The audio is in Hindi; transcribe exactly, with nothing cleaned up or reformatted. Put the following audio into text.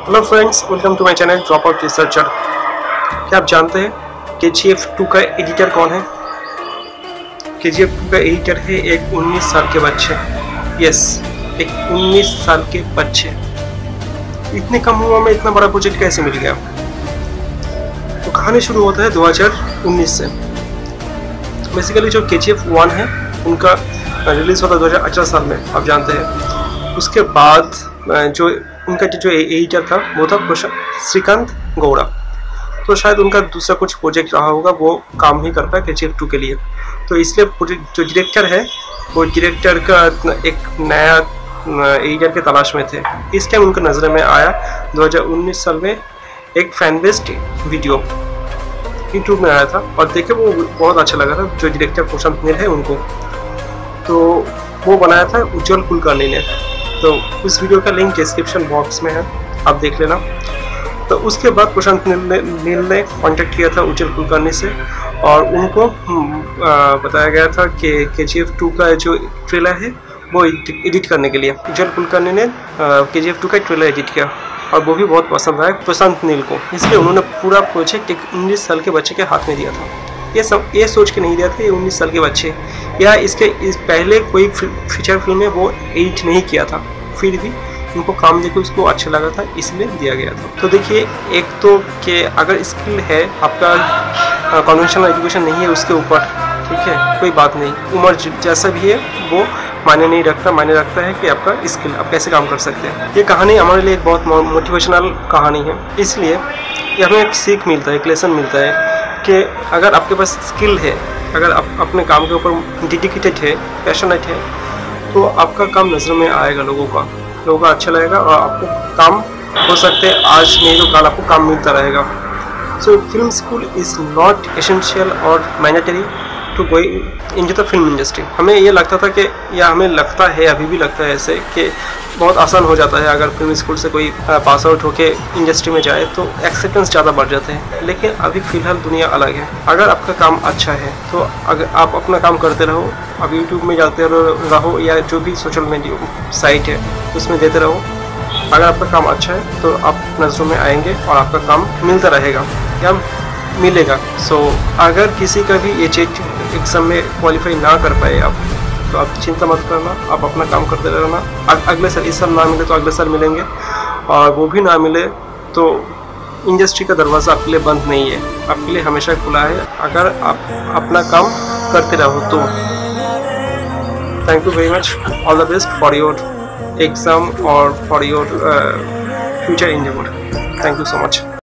Hello friends, welcome to my channel drop out researcher. क्या आप जानते हैं के जी एफ टू का एडिटर कौन है? के जी एफ टू का एडिटर है एक उन्नीस साल के बच्चे। यस, एक उन्नीस साल के बच्चे। इतने कम उम्र में इतना बड़ा प्रोजेक्ट कैसे मिल गया? तो कहानी शुरू होता है दो हज़ार उन्नीस से। बेसिकली जो के जी एफ वन है उनका रिलीज होता है दो हज़ार अठारह साल में, आप जानते हैं। उसके बाद जो उनका जो एडिटर था वो था श्रीकांत गौड़ा। तो शायद उनका दूसरा कुछ प्रोजेक्ट रहा होगा, वो काम ही कर पाया के जी एफ टू के लिए। तो इसलिए जो डायरेक्टर है वो डायरेक्टर का एक नया एडिटर के तलाश में थे। इस टाइम उनका नज़र में आया दो हज़ार उन्नीस साल में एक फैन बेस्ड वीडियो यूट्यूब में आया था और देखे वो बहुत अच्छा लगा था। जो डायरेक्टर प्रशांत नील है उनको, तो वो बनाया था उज्जवल कुलकर्णी ने। तो उस वीडियो का लिंक डिस्क्रिप्शन बॉक्स में है, आप देख लेना। तो उसके बाद प्रशांत नील ने नील ने कॉन्टेक्ट किया था उज्जवल कुलकर्णी से और उनको आ, बताया गया था कि के जी एफ टू का जो ट्रेलर है वो एडिट करने के लिए। उज्जवल कुलकर्णी ने के जी एफ टू का ट्रेलर एडिट किया और वो भी बहुत पसंद आया प्रशांत नील को। इसलिए उन्होंने पूरा प्रोजेक्ट एक उन्नीस साल के बच्चे के हाथ में दिया था। ये सब ये सोच के नहीं दिया था ये उन्नीस साल के बच्चे या इसके इस पहले कोई फीचर फिल्म में वो एडिट नहीं किया था, फिर भी उनको काम देके उसको अच्छा लगा था, इसलिए दिया गया था। तो देखिए, एक तो कि अगर स्किल है, आपका कन्वेंशनल एजुकेशन नहीं है उसके ऊपर, ठीक है, कोई बात नहीं, उम्र जैसा भी है वो मायने नहीं रखता। मायने रखता है कि आपका स्किल, आप कैसे काम कर सकते हैं। ये कहानी हमारे लिए एक बहुत मोटिवेशनल कहानी है, इसलिए हमें एक सीख मिलता है, एक लेसन मिलता है कि अगर आपके पास स्किल है, अगर आप अपने काम के ऊपर डेडिकेटेड है, पैशनेट है, तो आपका काम नज़र में आएगा, लोगों का लोगों का अच्छा लगेगा और आपको काम हो सकते हैं आज नहीं तो कल आपको काम मिलता रहेगा। So film school is not essential और mandatory to go in the film industry. हमें ये लगता था कि या हमें लगता है, अभी भी लगता है ऐसे, कि बहुत आसान हो जाता है अगर फिल्म स्कूल से कोई पास आउट होके इंडस्ट्री में जाए तो एक्सेप्टेंस ज़्यादा बढ़ जाते हैं। लेकिन अभी फ़िलहाल दुनिया अलग है। अगर आपका काम अच्छा है तो अगर आप अपना काम करते रहो, अब यूट्यूब में जाते रहो या जो भी सोशल मीडिया साइट है उसमें देते रहो, अगर आपका काम अच्छा है तो आप नज़रों में आएंगे और आपका काम मिलता रहेगा या मिलेगा। सो so, अगर किसी का भी ये चीज एग्जाम में क्वालिफाई ना कर पाए आप, तो आप चिंता मत करना, आप अपना काम करते रहना। अग, अगले साल, इस साल ना मिले तो अगले साल मिलेंगे, और वो भी ना मिले तो इंडस्ट्री का दरवाज़ा आपके लिए बंद नहीं है, आपके लिए हमेशा खुला है अगर आप अपना काम करते रहो तो। Thank you very much, all the best for your exam और for your future endeavour. Thank you so much.